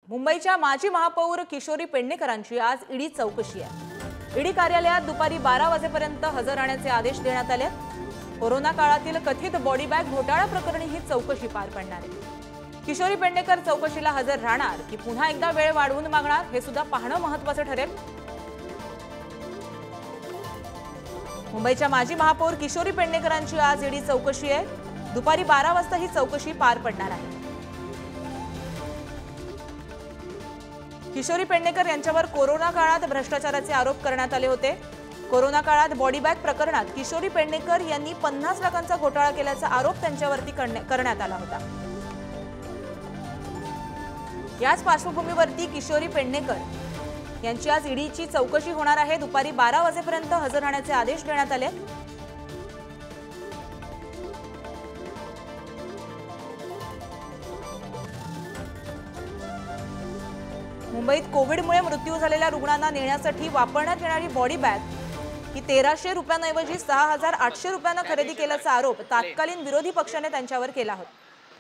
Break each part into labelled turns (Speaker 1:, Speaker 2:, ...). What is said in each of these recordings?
Speaker 1: मुंबईच्या माजी महापौर किशोरी पेडणेकरांची आज ईडी चौकशी आहे। ईडी कार्यालयात दुपारी 12 वाजेपर्यंत हजर राहण्याचे आदेश देण्यात आले। कोरोना काळातील कथित बॉडी बॅग घोटाळा प्रकरणी ही चौकशी पार पडणार आहे। किशोरी पेडणेकर चौकशीला हजर राहणार की पुन्हा एकदा वेळ वाढवून मागणार हे सुद्धा पाहणं महत्त्वाचं ठरेल। मुंबईच्या माजी महापौर किशोरी पेडणेकरांची आज ईडी चौकशी आहे। दुपारी 12 वाजता ही चौकशी पार पडणार आहे। किशोरी पेडणेकर यांच्यावर कोरोना काळात भ्रष्टाचाराचे आरोप करण्यात आले होते। कोरोना काळात बॉडी बॅग प्रकरणात किशोरी पेडणेकर यांनी 50 लाखांचा घोटाळा केल्याचा आरोप त्यांच्यावरती करण्यात आला होता। याच पार्श्वभूमीवरती किशोरी पेडणेकर यांची आज ईडीची चौकशी होणार आहे। दुपारी 12 वाजेपर्यंत हजर राहण्याचे आदेश देण्यात आले। मुंबईत कोविडमुळे मृत्यू झालेल्या रुग्णांना नेण्यासाठी वापरण्यात येणारी बॉडी बॅग ही 1300 रुपयांऐवजी 6800 रुपयांना खरेदी केल्याचा आरोप तत्कालीन विरोधी पक्षाने त्यांच्यावर केला होता।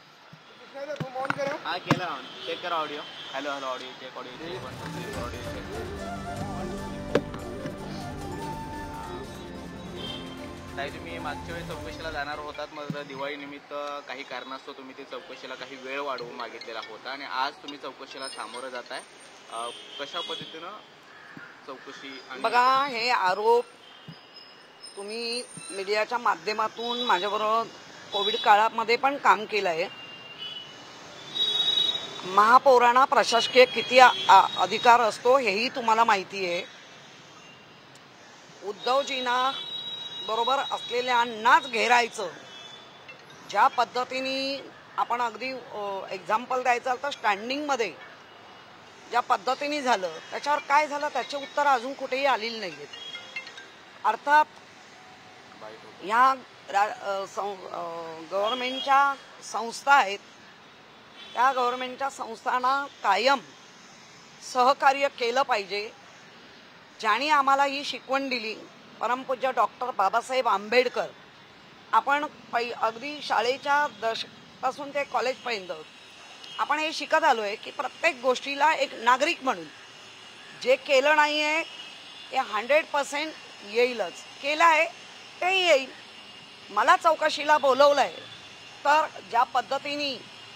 Speaker 2: ताई, तुम्ही मागच्या वेळी चौकशीला जाणार होतात, मग दिवाळी निमित्त काही कारणास्तव तुम्ही ते चौकशीला काही वेळ वाढवून मागितलेला होता आणि आज तुम्ही चौकशीला सामोरं जाताय। कशा पद्धतीनं चौकशी?
Speaker 3: बघा, हे आरोप तुम्ही मीडियाच्या माध्यमातून माझ्याबरोबर कोविड काळामध्ये पण काम केलं आहे। महापौरांना प्रशासकीय किती अधिकार असतो हेही तुम्हाला माहिती आहे। उद्धवजींना बरोबर असलेल्यांनाच घेरायचं, ज्या पद्धतीने आपण अगदी एक्झाम्पल द्यायचं तर स्टँडिंगमध्ये ज्या पद्धतीने झालं त्याच्यावर काय झालं त्याचे उत्तर अजून कुठेही आलेली नाही आहेत। अर्थात ह्या गव्हर्नमेंटच्या संस्था आहेत, त्या गव्हर्नमेंटच्या संस्थांना कायम सहकार्य केलं पाहिजे। ज्यांनी आम्हाला ही शिकवण दिली, परमपूज्य डॉक्टर बाबासाहेब आंबेडकर, आपण अगदी शाळेच्या दशकापासून ते कॉलेजपर्यंत आपण हे शिकत आलो आहे की प्रत्येक गोष्टीला एक नागरिक म्हणून जे केलं नाही आहे ते 100% येईलच, केलं आहे ते येईल। मला चौकशीला बोलवलं आहे तर ज्या पद्धतीने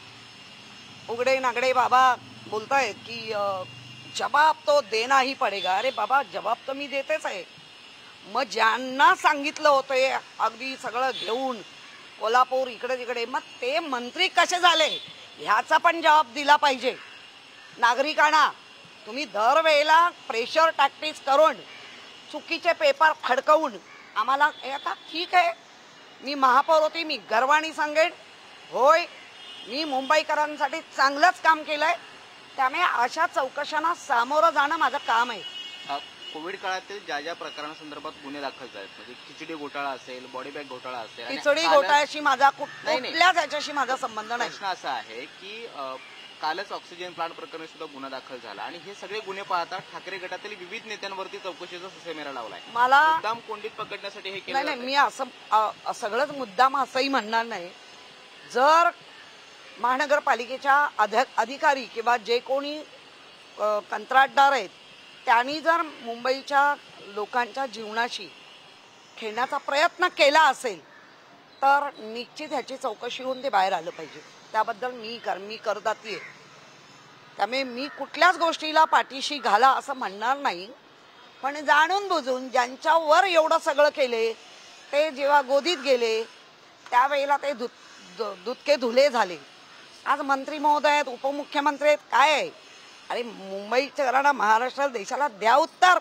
Speaker 3: उघडे नागडे बाबा बोलत आहेत की जवाब तो देना ही पडेगा। अरे बाबा, जवाब तर मी देतेच आहे। मग ज्यांना सांगितलं होतं अगदी सगळं घेऊन कोल्हापूर इकडे तिकडे, मग ते मंत्री कसे झाले ह्याचा पण जवाब दिला पाहिजे नागरिकांना। तुम्ही दरवेळेला प्रेशर टॅक्टिक्स करून चुकीचे पेपर फडकवून आम्हाला, आता ठीक आहे, मी महापौर होती, मी गर्वाने सांगेन होय, मी मुंबईकरांसाठी चांगलंच काम केलं आहे। त्यामुळे अशा चौकशांना सामोरं जाणं माझं काम आहे।
Speaker 2: कोविड काळातील ज्या ज्या प्रकरणासंदर्भात गुन्हे दाखल झाले, म्हणजे खिचडी घोटाळा असेल, बॉडी बॅग घोटाळा असेल,
Speaker 3: खिचडी घोटाळ्याशी माझा कुठल्याच याच्याशी माझा संबंध नाही।
Speaker 2: प्रश्न असा आहे की कालच ऑक्सिजन प्लांट प्रकरणी सुद्धा गुन्हा दाखल झाला आणि हे सगळे गुन्हे पाहता ठाकरे गटातील विविध नेत्यांवरती चौकशीचा ससेमेरा लावलाय।
Speaker 3: मला
Speaker 2: मुद्दाम कोंडीत पकडण्यासाठी हे केलं
Speaker 3: नाही, मी असं सगळंच मुद्दाम असंही म्हणणार नाही। जर महानगरपालिकेच्या अधिकारी किंवा जे कोणी कंत्राटदार आहेत त्यांनी जर मुंबईच्या लोकांच्या जीवनाशी खेळण्याचा प्रयत्न केला असेल तर निश्चित ह्याची चौकशी होऊन ते बाहेर आलं पाहिजे। त्याबद्दल मी करदाती आहे, त्यामुळे मी कुठल्याच गोष्टीला पाठीशी घाला असं म्हणणार नाही। पण जाणून बुजून ज्यांच्यावर एवढं सगळं केले ते जेव्हा गोदीत गेले त्यावेळेला ते दुधके धुले झाले। आज मंत्री महोदय आहेत, उपमुख्यमंत्री आहेत, काय आहे? अरे मुंबईकरांना, महाराष्ट्राला, देशाला द्या उत्तर।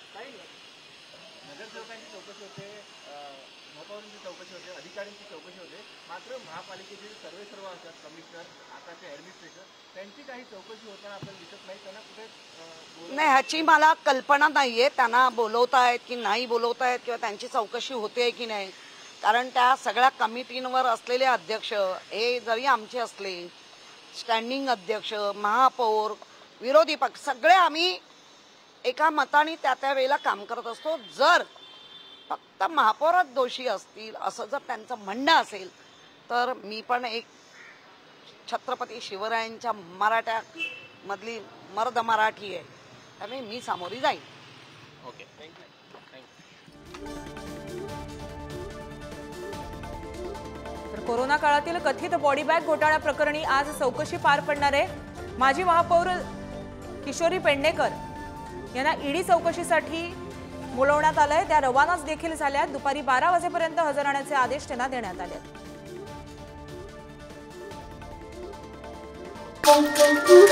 Speaker 4: नगरसेवकांची चौकशी होते, महापौरांची चौकशी होते, अधिकाऱ्यांची चौकशी होते, मात्र महापालिकेचे सर्व असतात, कमिशनर, आताचे ॲडमिनिस्ट्रेटर, त्यांची काही चौकशी होताना आपल्याला दिसत नाही। त्यांना कुठे
Speaker 3: नाही ह्याची मला कल्पना नाही आहे, त्यांना बोलवतायत की नाही बोलवतायत किंवा त्यांची चौकशी होते की नाही। कारण त्या सगळ्या कमिटींवर असलेले अध्यक्ष हे जरी आमचे असले, स्टँडिंग अध्यक्ष, महापौर, विरोधी पक्ष, सगळे आम्ही एका मताने त्या वेळेला काम करत असतो। जर फक्त महापौरच दोषी असतील असं जर त्यांचं म्हणणं असेल तर मी पण एक छत्रपती शिवरायांच्या मराठा मधली मर्द मराठी आहे, त्यामुळे मी सामोरी जाईन.
Speaker 2: Okay, thank you.
Speaker 1: तर कोरोना काळातील कथित बॉडी बॅग घोटाळा प्रकरणी आज चौकशी पार पडणार आहे. माजी महापौर किशोरी पेडणेकर यांना ईडी चौकशीसाठी बोलवण्यात आलंय. त्या रवानाच देखील झाल्या. दुपारी 12 वाजेपर्यंत हजर राहण्याचे आदेश त्यांना देण्यात आले.